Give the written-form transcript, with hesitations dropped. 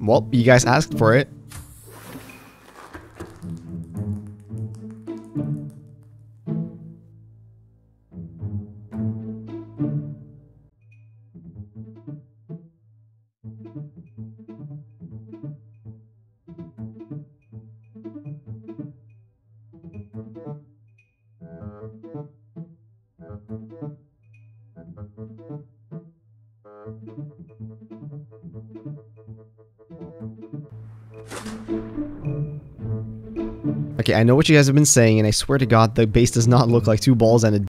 Well, you guys asked for it. Okay, I know what you guys have been saying, and I swear to God, the base does not look like 2 balls and a